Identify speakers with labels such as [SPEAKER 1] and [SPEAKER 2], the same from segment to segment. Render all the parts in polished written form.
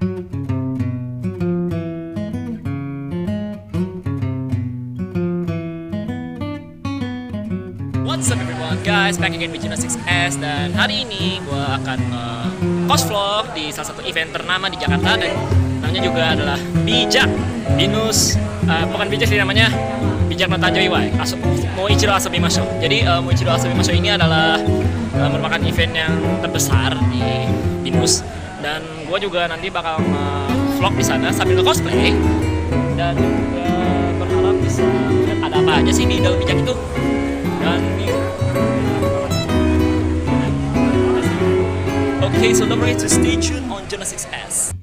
[SPEAKER 1] What's up everyone guys, back again with Juno 6S. Dan hari ini gue akan post vlog di salah satu event ternama di Jakarta. Dan namanya juga adalah Bijak Binus, bukan Bijak sih namanya, Bijak no Tanjoi Wai Moichiro Asabimashou. Jadi Moichiro Asabimashou ini adalah merupakan event yang terbesar di Binus. Dan gue juga nanti bakal vlog di sana sambil nge-cosplay. Dan juga berharap bisa lihat ada apa aja sih di dalam Bijak itu. Dan okay, so don't forget to stay tuned on Juno 6S.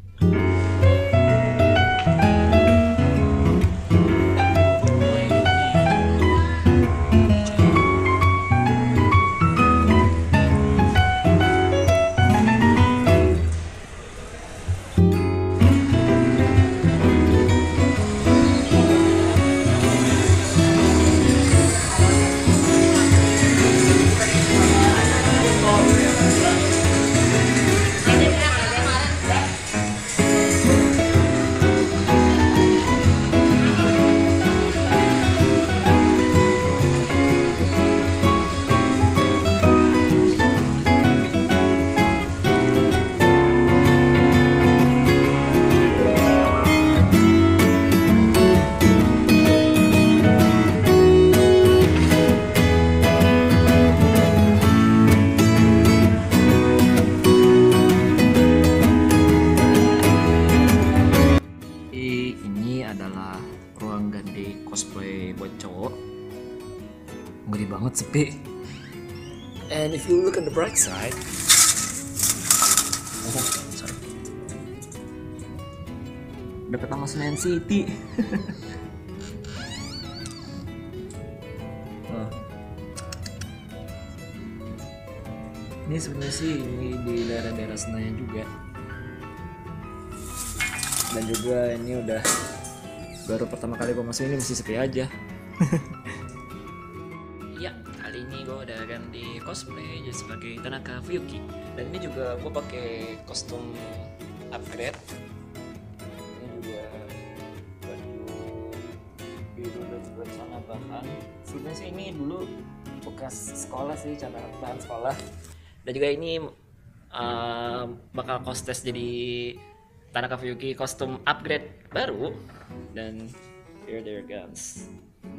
[SPEAKER 1] Ruang ganti cosplay buat cowok. Ngeri banget, sepi. And if you look at the bright side, sorry, dapet nama Senayan City. Ini sebenarnya sih ini di daerah-daerah Senayan juga. Dan juga ini udah baru pertama kali gue masuk, ini masih sepi aja. Iya, kali ini gue udah ganti cosplay jadi sebagai Tanaka Fuyuki. Dan ini juga gue pakai kostum upgrade. Ini juga baju biru dan juga celana bahan. Sebenarnya sih ini dulu bekas sekolah sih, celana bahan sekolah. Dan juga ini bakal kostes jadi Tanaka Fuyuki kostum upgrade baru. Dan here there guys.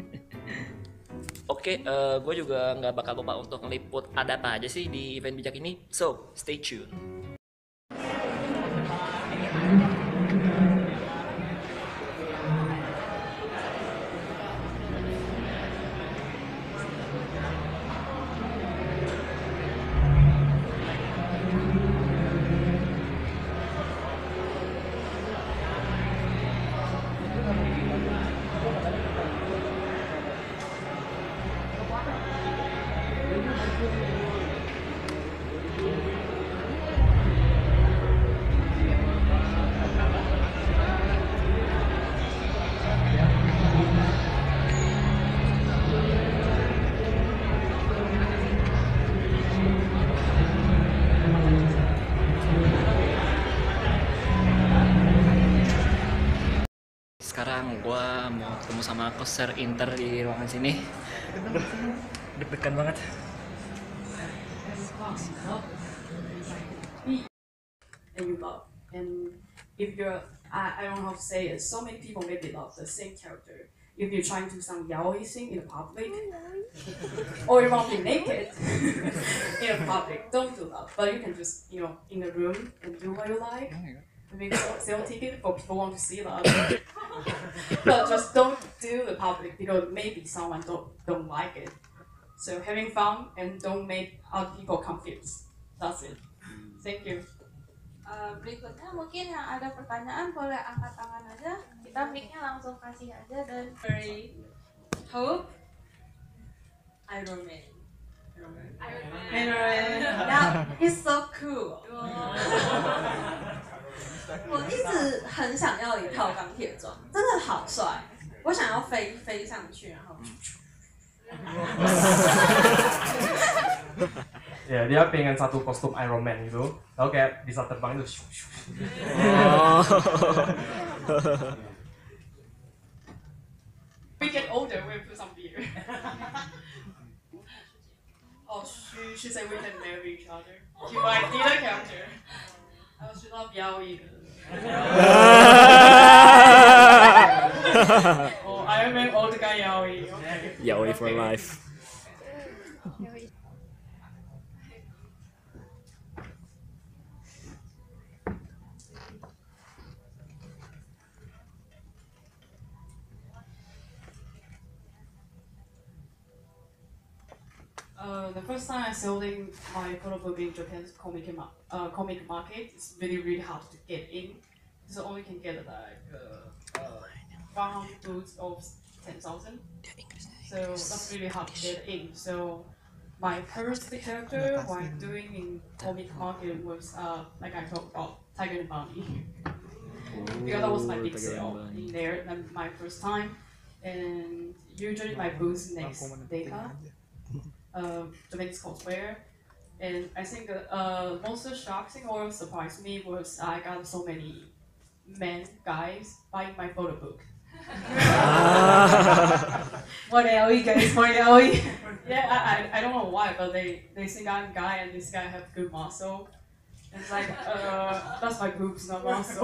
[SPEAKER 1] Oke, gue juga nggak bakal lupa untuk ngeliput ada apa aja sih di event Bijak ini. So, stay tuned. Sekarang gue mau ketemu sama poster Inter di ruangan sini. Deg-degan banget.
[SPEAKER 2] And you love, and if you're, I don't know how to say it. So many people maybe love the same character. If you're trying to do some yaoi thing in public, or you want to be naked in public, don't do that. But you can just, in a room and do what you like. Maybe sell ticket for people want to see that. But just don't do the public because maybe someone don't like it. So having fun and don't make other people confused. That's it. Thank you.
[SPEAKER 3] Berikutnya mungkin yang ada pertanyaan boleh angkat tangan aja. Kita mic-nya langsung kasih aja. Dan
[SPEAKER 2] Very hope Iron Man.
[SPEAKER 3] Yeah, he's so cool. 我一直很想要一套钢铁装，真的好帅。我想要飞上去，然后。
[SPEAKER 4] Ya, dia pengen satu kostum Iron Man gitu. Lalu kayak bisa terbang itu.
[SPEAKER 2] We get older, we put some beer. Oh, she said we can marry each other. She might need a character. Oh, she love Yaoi. Oh, Iron Man old guy Yaoi. Okay.
[SPEAKER 1] Yaoi for
[SPEAKER 2] Okay.
[SPEAKER 1] life.
[SPEAKER 2] The first time I selling my photo book in Japan's comic market, it's really hard to get in. So only can get like 100 books of 10,000. So that's really hard to get in. So my first character while doing in comic market was like I talked about Tiger and Bunny. Because that was my big
[SPEAKER 1] Tiger and
[SPEAKER 2] sale
[SPEAKER 1] Bunny.
[SPEAKER 2] in there, and my first time. And usually my booth next data. Japanese cosplayer, and I think most shocking or surprised me was I got so many guys buying my photo book.
[SPEAKER 3] More yaoi guys, more yaoi.
[SPEAKER 2] Yeah, I don't know why, but they think I'm a guy and this guy have good muscle. And it's like that's my boobs, not muscle.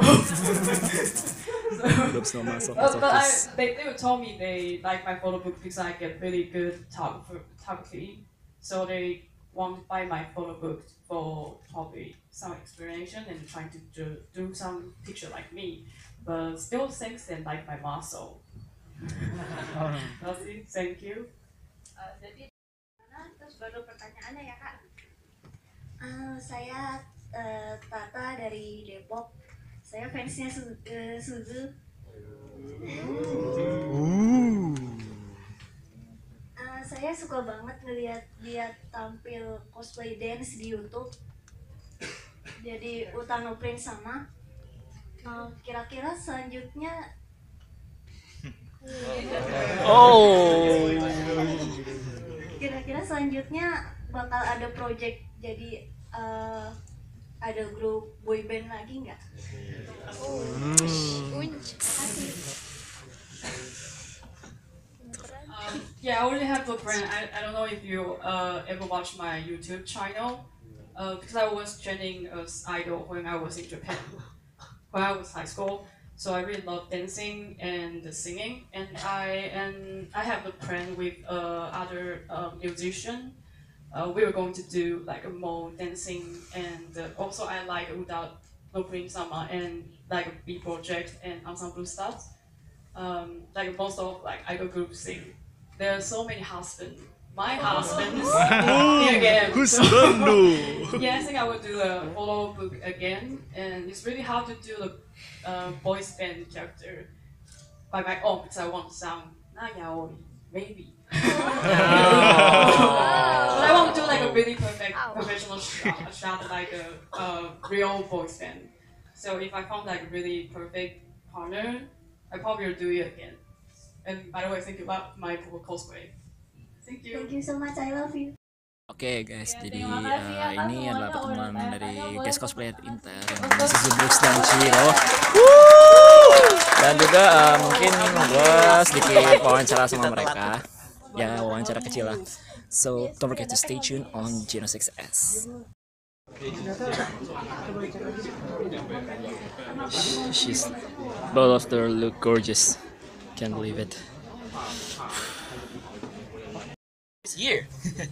[SPEAKER 1] Boobs, not muscle.
[SPEAKER 2] They would told me they like my photo book because I get really good photography, so they want to buy my photo book for probably some explanation and trying to do some picture like me, but still thinks they like my muscle. That's it. Thank you.
[SPEAKER 3] Jadi terus baru pertanyaannya ya kak.
[SPEAKER 4] Saya Tata dari Depok. Saya fansnya Suzu. Saya suka banget ngelihat dia tampil cosplay dance di YouTube. Jadi Utano Prince sama. Kira-kira selanjutnya
[SPEAKER 1] Oh.
[SPEAKER 4] Kira-kira selanjutnya bakal ada project jadi ada grup boyband lagi nggak?
[SPEAKER 2] Yeah, I already have a brand. I don't know if you ever watch my YouTube channel, because I was training as idol when I was in Japan, when I was high school. So I really love dancing and singing, and I have a plan with other musician. We were going to do like a more dancing, and also I like without opening summer and like a B project and ensemble stuff. Like most of like idol groups sing. There are so many husbands. My husband's here again. Yeah, I think I will do a photo book again, and it's really hard to do a voice band character by my own because I want to sound not yaoi, maybe. But I want to do like a really perfect professional shot like a real voice band. So if I found like a really perfect partner, I probably will do it again. And by the way, thank you about my cosplay. Thank you.
[SPEAKER 4] Thank you so much, I love you.
[SPEAKER 1] Oke guys, jadi
[SPEAKER 3] terima kasih ya, Kak,
[SPEAKER 1] ini
[SPEAKER 3] semuanya
[SPEAKER 1] adalah pertemuan
[SPEAKER 3] udah
[SPEAKER 1] dari
[SPEAKER 3] tanya
[SPEAKER 1] guest
[SPEAKER 3] buat-
[SPEAKER 1] cosplay intern
[SPEAKER 3] untuk-
[SPEAKER 1] Suzu Brooks dan Chiro. Dan juga mungkin gue sedikit wawancara sama mereka. Ya, wawancara kecil lah. So don't forget to stay tuned on Geno 6S. She's both of them look gorgeous. Can't believe it. Here.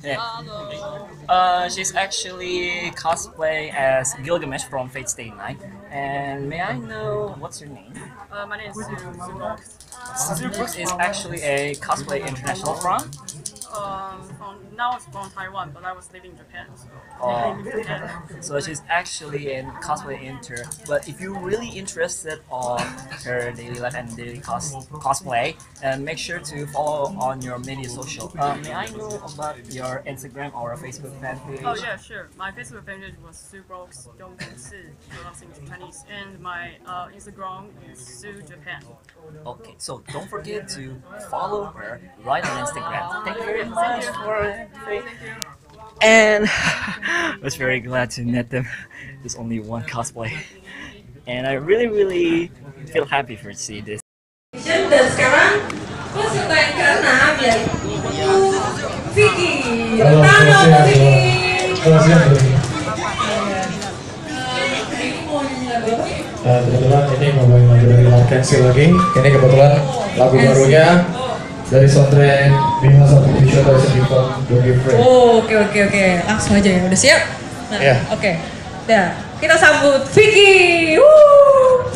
[SPEAKER 1] She's actually cosplay as Gilgamesh from Fate Stay Night. And may I know what's your name?
[SPEAKER 2] My name is Suzu.
[SPEAKER 1] Suzu Brooks is actually a cosplay international from.
[SPEAKER 2] Now it's from Taiwan, but I was living in Japan.
[SPEAKER 1] So she's actually in cosplay inter. But if you're really interested on her daily life and daily cosplay, make sure to follow on your media social. May I know about your Instagram or Facebook fan page?
[SPEAKER 2] Oh yeah, sure. My Facebook page was Subrooks Yonggensi, in Chinese, and my Instagram is Su Japan.
[SPEAKER 1] Okay, so don't forget to follow her right on Instagram. Thank you very much for it. And I was very glad to meet them. There's only one cosplay. and I really feel happy for see this.
[SPEAKER 5] Dan sekarang peserta yang keenam yaitu Vicky. Tangan Vicky.
[SPEAKER 6] Kebetulan ini ngomongin lagu dari Larkensil lagi. Ini kebetulan lagu barunya dari soundtrack Bima Satu Visual dari Sediform Don't Give Free.
[SPEAKER 5] Oh, oke. Langsung aja ya. Udah siap? Nah,
[SPEAKER 6] Iya.
[SPEAKER 5] Oke. Dah, kita sambut Vicky. Woo!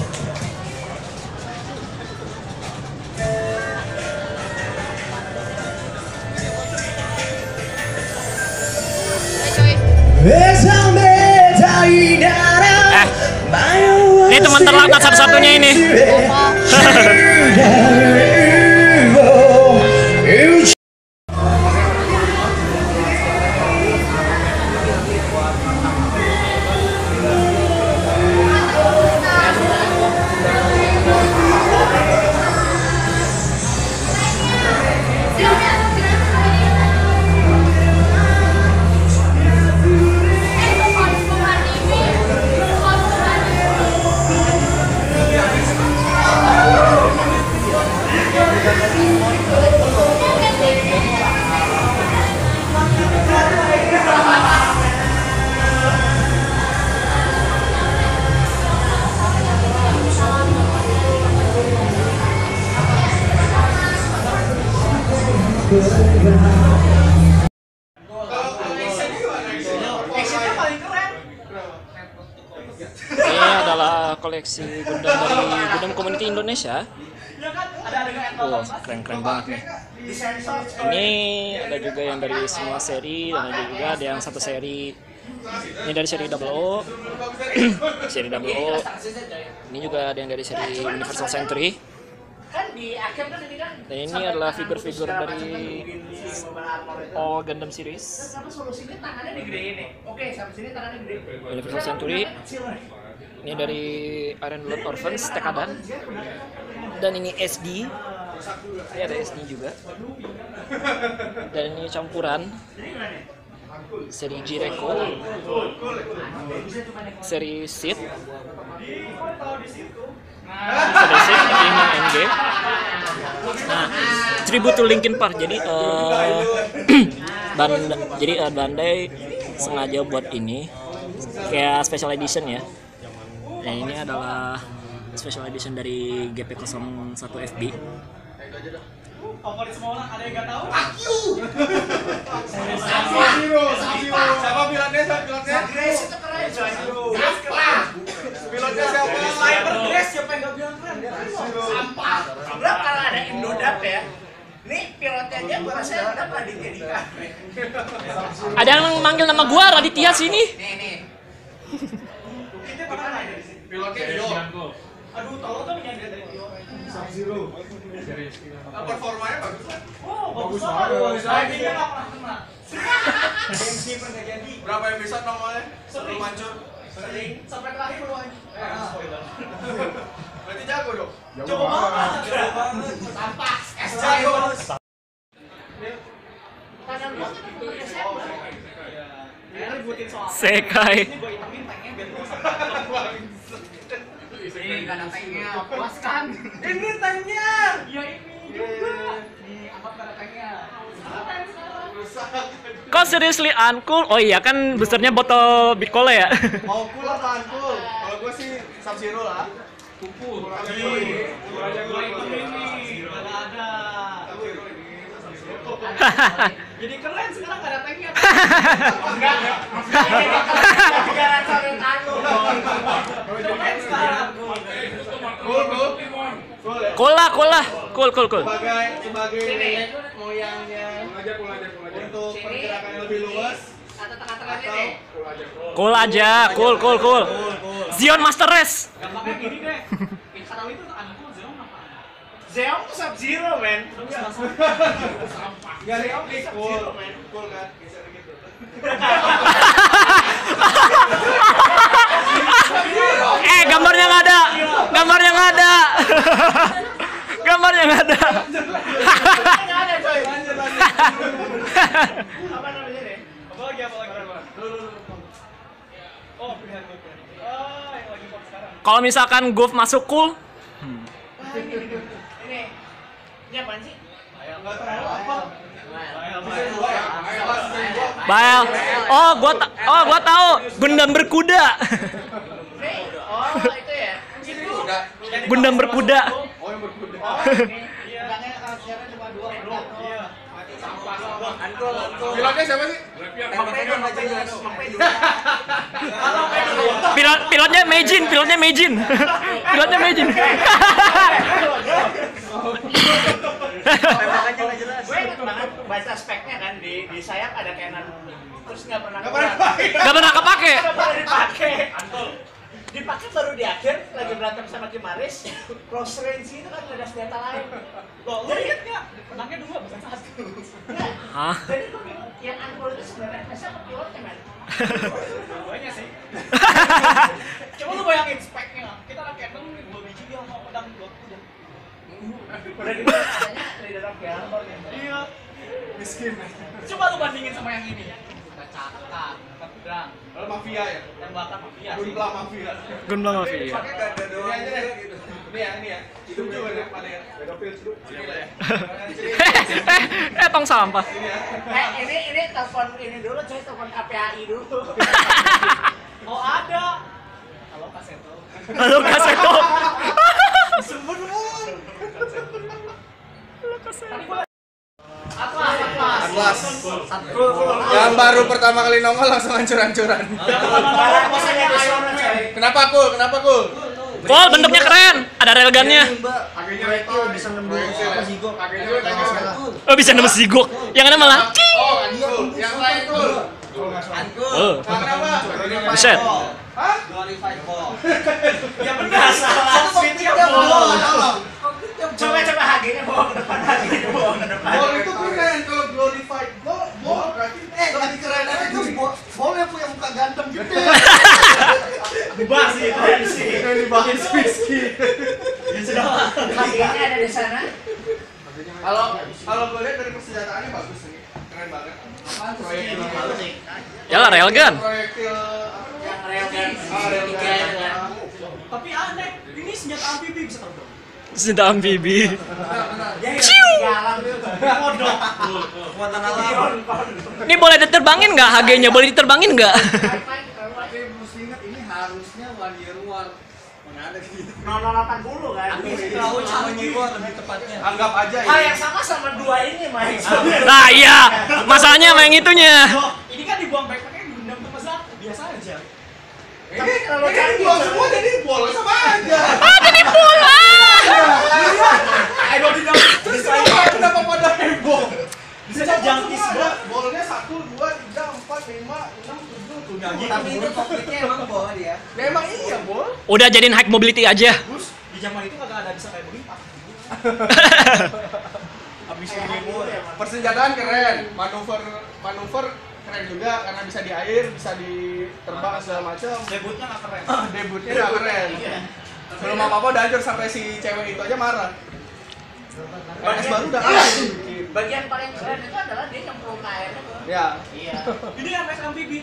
[SPEAKER 1] Ini teman terlambat satu-satunya ini. Ini adalah koleksi Gundam dari Gundam Community Indonesia. Wah, keren-keren banget nih. Ini ada juga yang dari semua seri, dan ada juga ada yang satu seri. Ini dari seri Double O, seri Double O. Ini juga ada yang dari seri Universal Century. Dan ini adalah figur-figur dari All Gundam series. Universal Century. Ini dari Iron Blood Orphans Tekadan. Dan ini SD. Ini ada SD juga. Dan ini campuran seri Jireko, seri Sith, seri Sith ini MG. Nah, tribute to Linkin Park. Jadi Bandai sengaja buat ini kayak special edition ya. Nah, ini adalah special edition dari GP01 FB.
[SPEAKER 7] Favorit semua orang, ada yang nggak tahu? Aku! Siapa pilotnya? Grace itu keren. Pilotnya siapa? Sniper Grace, siapa yang nggak bilang keren? Sampah.
[SPEAKER 8] Sebelum kalau ada Indodap ya, ini pilotnya aja gua rasa Indodap Raditya Dika.
[SPEAKER 1] Ada yang manggil nama gua Raditya sini.
[SPEAKER 8] Nih.
[SPEAKER 7] Pilotnya Dio. Aduh, tolong tuh menyanyi dari Dio. Sub-Zero. Performanya bagus kan? Oh, bagus banget. Lagi-nya nggak pernah kena. MC pernah jadi. Berapa episode normalnya? Sebelum hancur? Sering. Sampai terakhir baru hancur. Berarti jago dong? Jago banget. Sampah. Es jago. Padahal gua kan udah siap. Ributin soal.
[SPEAKER 1] Sekai.
[SPEAKER 7] Ini gua hitungin tanknya biar gua
[SPEAKER 8] Ini nggak ada tanknya, puas kan?
[SPEAKER 7] ini tanknya.
[SPEAKER 8] Ya ini juga. Nih, angkat nggak ada tanknya.
[SPEAKER 1] Kok seriously uncool? Oh iya kan boosternya botol Big Cola ya.
[SPEAKER 7] Mau cool apa uncool? Kalau gue sih Sub-Zero lah. Kumpul. Aja gue ini. Nggak ada. Jadi keren sekarang nggak ada tanknya. Enggak.
[SPEAKER 8] Jangan sampai tanggung.
[SPEAKER 7] Keren sekarang. Cool.
[SPEAKER 1] Cool.
[SPEAKER 7] Sebagai nenek moyangnya untuk pergerakan yang lebih luas.
[SPEAKER 8] Atau tengah-tengah ini.
[SPEAKER 1] Cool aja, cool. Zion Master Race.
[SPEAKER 7] Gampangnya gini deh. Kalau itu anakku Zeong apa?
[SPEAKER 8] Zeong Sub-Zero, men.
[SPEAKER 7] Gak Zeong cool kan? Bisa begitu.
[SPEAKER 1] Gambarnya nggak ada. Gambarnya nggak ada.
[SPEAKER 7] Nggak ada coy. Lanjut. Apa namanya nih? Apa lagi? Oh, pilihan gue. Oh, yang lagi pop sekarang.
[SPEAKER 1] Kalau misalkan Golf masuk cool,
[SPEAKER 8] Ini apaan sih?
[SPEAKER 1] Bael. Oh, gua tahu. Gundam berkuda.
[SPEAKER 8] Oh, itu ya? Itu.
[SPEAKER 1] Gundam berkuda.
[SPEAKER 7] Oh, yang berkuda. Pilotnya siapa sih?
[SPEAKER 1] Pilotnya Meijin. Pilotnya Meijin.
[SPEAKER 8] Gue inget banget baca speknya kan di sayap ada Canon terus nggak pernah
[SPEAKER 1] kepake.
[SPEAKER 8] Dipakai baru di akhir lagi berantem sama Kimaris close range itu kan ada senjata lain. Jadi inget nggak? Menangnya 2 bukan 1.
[SPEAKER 1] Hah?
[SPEAKER 8] Jadi yang uncool itu sebenarnya masa pilotnya men. Duanya sih. Coba lu bayangin speknya. Kita pakai Canon 2 biji dia mau pedang 2 udah. Udah di adanya leader of Gambor ya. Iya. Miskin. Coba lu bandingin sama yang ini. Cakak, pedang.
[SPEAKER 7] Kalau mafia ya?
[SPEAKER 8] Tembakan mafia.
[SPEAKER 7] Gunpla mafia.
[SPEAKER 1] Gunpla mafia.
[SPEAKER 7] Pakai gak ada doang aja deh gitu. Ini ya. Itu juga ya pada ya. Pedofil itu.
[SPEAKER 1] Tong sampah.
[SPEAKER 8] Ini telepon ini dulu, coy, telepon KPAI dulu. Oh ada. Halo Kaseto.
[SPEAKER 7] Atlas. Yang baru pertama kali nongol langsung hancur-hancuran. Kenapa cool?
[SPEAKER 1] Kol bentuknya keren. Ada railgunnya.
[SPEAKER 7] Bisa nembus apa Zigok?
[SPEAKER 1] Oh bisa nembus Zigok. Yang ada malah.
[SPEAKER 7] Yang lain cool. Kenapa?
[SPEAKER 1] Buset.
[SPEAKER 7] Hah?
[SPEAKER 8] Ya benar salah. Switch-nya bolong. Coba HG-nya bawa ke depan,
[SPEAKER 7] Bol itu keren kalau glorified bol berarti lebih keren itu bol yang punya muka ganteng gitu.
[SPEAKER 8] Dibahas sih keren sih.
[SPEAKER 7] Dibahas whisky.
[SPEAKER 8] Ya sudah lah. HG-nya ada di sana.
[SPEAKER 7] Kalau gue lihat dari persenjataannya bagus nih, keren banget. Proyektil
[SPEAKER 1] Yalah railgun.
[SPEAKER 7] Proyektil
[SPEAKER 8] Yang railgun. Tapi aneh, ini senjata amfibi bisa terbang.
[SPEAKER 1] Senjata amfibi.
[SPEAKER 8] Ciu.
[SPEAKER 1] Ini boleh diterbangin nggak? HG-nya boleh diterbangin nggak?
[SPEAKER 7] Tapi mesti ingat ini harusnya 1 year war. Mana ada gitu.
[SPEAKER 8] 0080 kan.
[SPEAKER 7] Lebih tepatnya. Anggap aja
[SPEAKER 8] Hal yang sama 2 ini, Mike.
[SPEAKER 1] Nah iya, masalahnya sama yang itunya.
[SPEAKER 8] Ini kan dibuang backpacknya Gundam ke pesawat, biasa aja.
[SPEAKER 7] Tapi kalau buang semua jadi bol sama aja.
[SPEAKER 1] Jadi bola.
[SPEAKER 8] Ayo di dalam terus
[SPEAKER 7] Kenapa pada heboh?
[SPEAKER 8] bisa jangkis banget.
[SPEAKER 7] Bolnya 1, 2, 3, 4, 5, 6, 7.
[SPEAKER 8] Tapi itu kokpitnya emang bawa dia.
[SPEAKER 7] Ya emang iya bol.
[SPEAKER 1] Udah jadiin high mobility aja.
[SPEAKER 8] Terus di zaman itu kagak ada bisa kayak begini. Habis ini
[SPEAKER 7] Persenjataan keren, manuver keren juga karena bisa di air, bisa diterbang segala macam.
[SPEAKER 8] debutnya nggak keren.
[SPEAKER 7] Debutnya nggak keren. Belum apa-apa udah hancur sampai si cewek itu aja marah. RS baru udah hancur.
[SPEAKER 8] Bagian paling keren itu adalah dia nyemplung ke airnya tuh.
[SPEAKER 7] Ya.
[SPEAKER 8] Iya. Ini MS amfibi.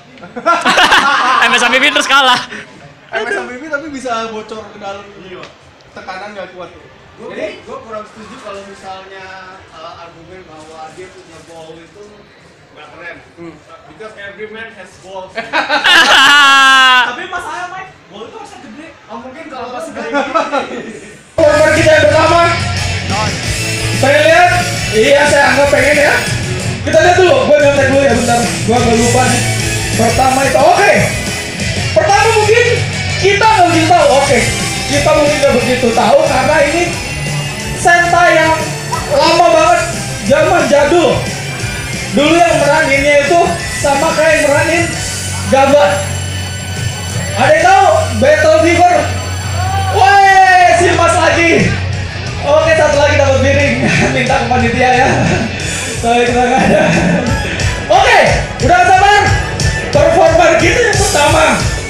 [SPEAKER 1] MS amfibi terus kalah.
[SPEAKER 7] MS amfibi tapi bisa bocor ke dalam. Tekanan nggak kuat tuh.
[SPEAKER 9] Jadi gue kurang setuju kalau misalnya argumen bahwa dia punya ball itu nggak keren. Because every man has balls.
[SPEAKER 8] Tapi masalahnya Mike, ball itu harusnya gede.
[SPEAKER 9] Mungkin kalau masih gede gini.
[SPEAKER 6] Nomor kita yang pertama. Pengen lihat? Iya, saya anggap pengen ya. Kita lihat dulu, gue nyontek dulu ya bentar. Gue agak lupa nih. Pertama itu oke. Pertama mungkin kita nggak begitu tahu. Oke. Kita mungkin nggak begitu tahu karena ini Sentai yang lama banget, zaman jadul. Dulu yang meraninnya itu sama kayak yang meranin Gabat. Ada yang tahu? Battle Fever. Woi, si Mas lagi. Oke, satu lagi dapat piring. Minta ke panitia ya. Soalnya kita nggak ada. Oke, udah sabar. Performer kita yang pertama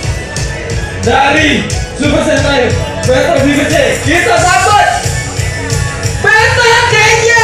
[SPEAKER 6] dari Super Sentai Battle Fever J. Kita sambut Battle Kenya.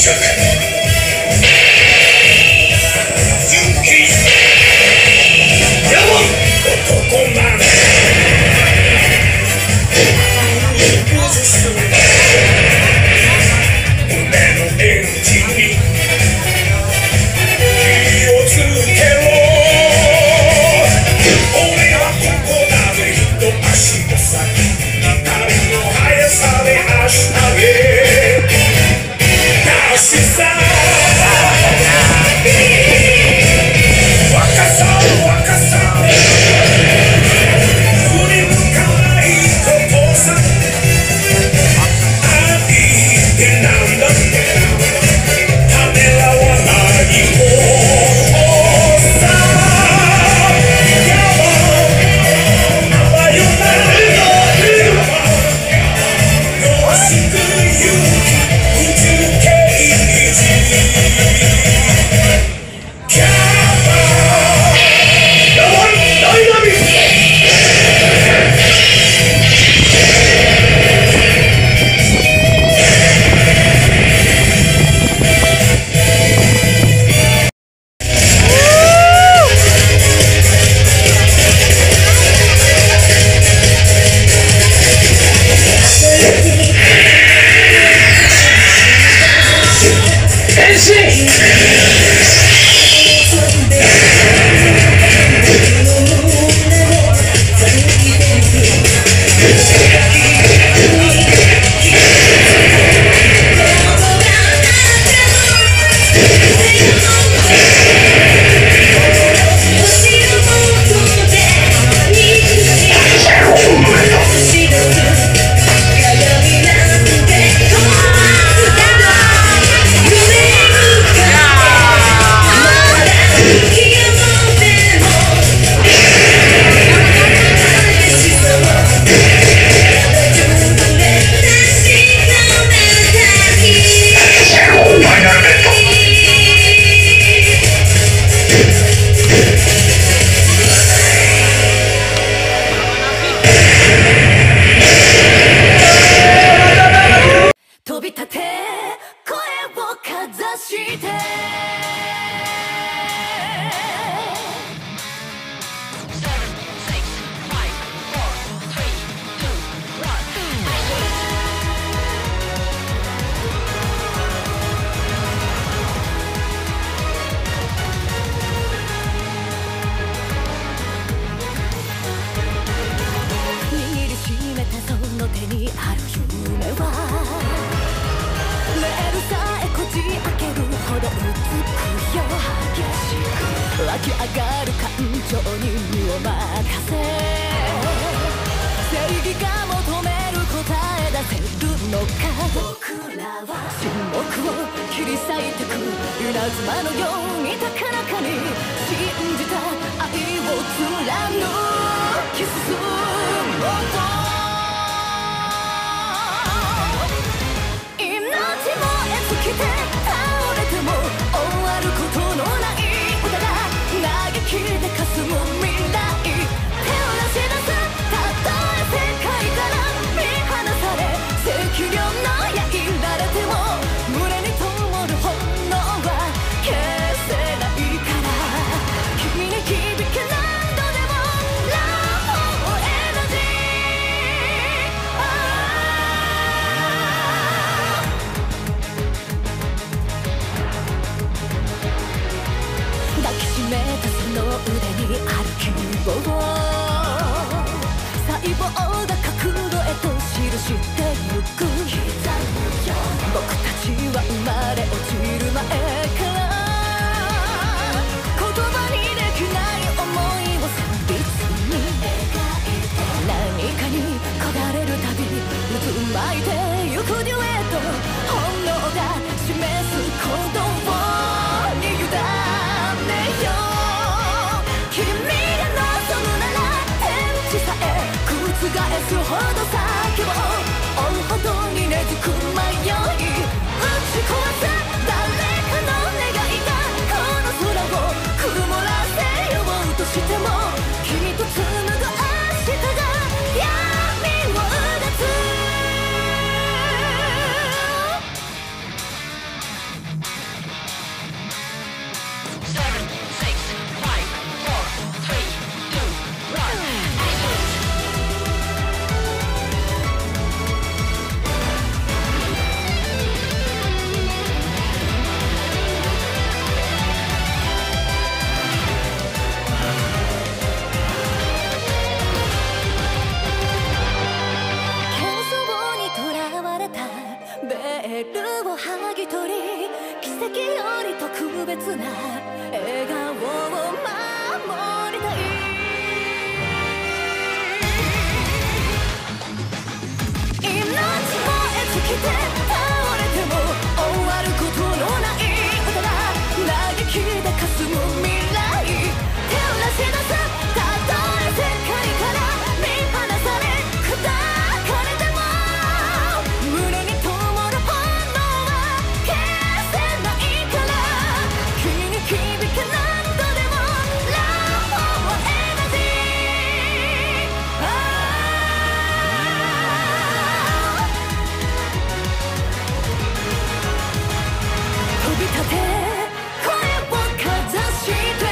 [SPEAKER 10] 君が望むベールを剥ぎ取り奇跡より特別な笑顔を守りたい命燃え尽きて倒れても終わることのない歌だ嘆きで霞む未来照らし出すたとえ世界から見放され砕かれても胸に灯る炎は消せないから君に響け何度でもラブはエナジー飛び立て声をかざして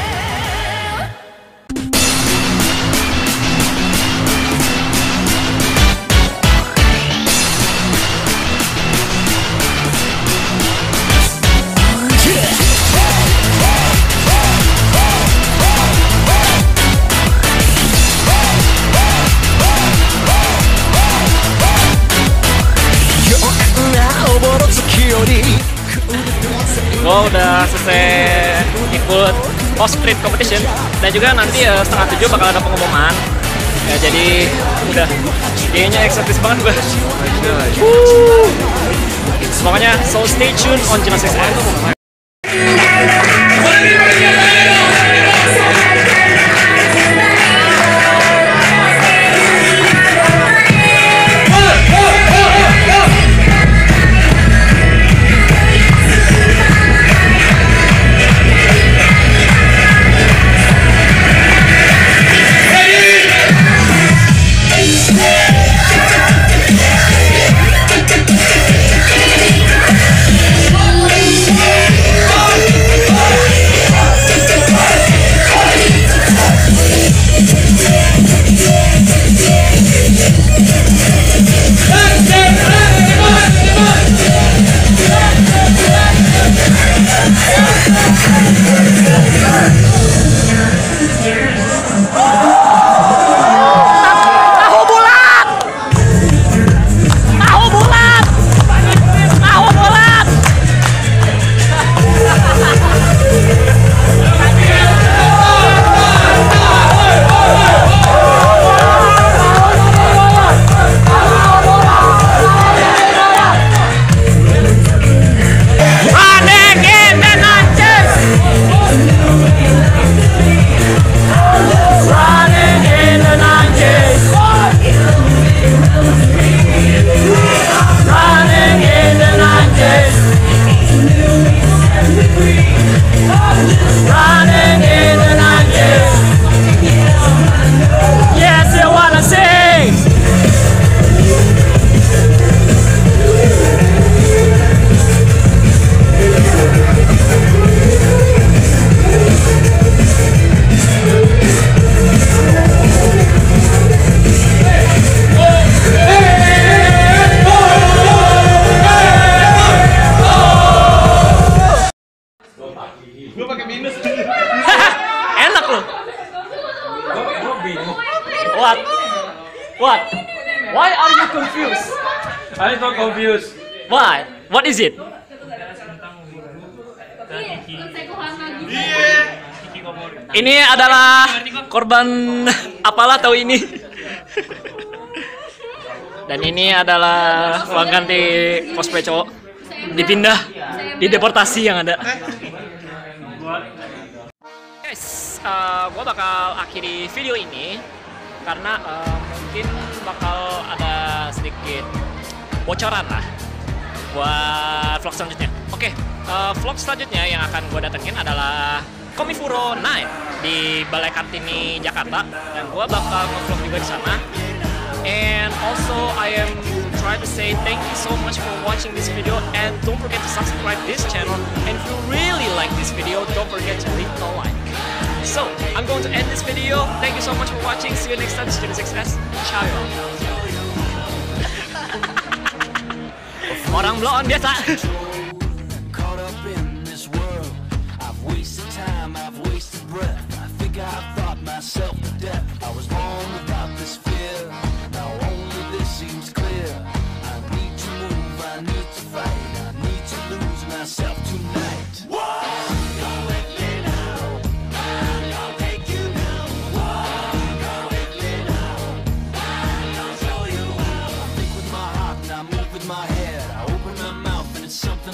[SPEAKER 1] Gue udah selesai ikut post street competition dan juga nanti 6:30 bakal ada pengumuman ya, jadi udah kayaknya eksotis banget gue. Pokoknya so stay tuned on Gymnastics X. Enak loh. What? Why are you confused?
[SPEAKER 11] I'm not confused.
[SPEAKER 1] Why? What is it? Ini adalah korban apalah tahu ini. Dan ini adalah uang ganti cosplay cowok dipindah di deportasi yang ada. Guys, gue bakal akhiri video ini karena mungkin bakal ada sedikit bocoran lah buat vlog selanjutnya. Oke, vlog selanjutnya yang akan gue datengin adalah Komifuro Night di Balai Kartini Jakarta dan gue bakal nge-vlog juga di sana. And also I am trying to say thank you so much for watching this video and don't forget to subscribe this channel, and if you really like this video don't forget to leave a like. So I'm going to end this video. Thank you so much for watching. See you next time. Student 6S. Ciao. Orang blow on biasa. Myself to death. I was born without this fear. Now only this seems clear. I need to move. I need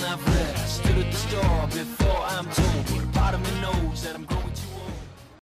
[SPEAKER 10] I've read, stood at the store before I'm told. Part of me knows that I'm growing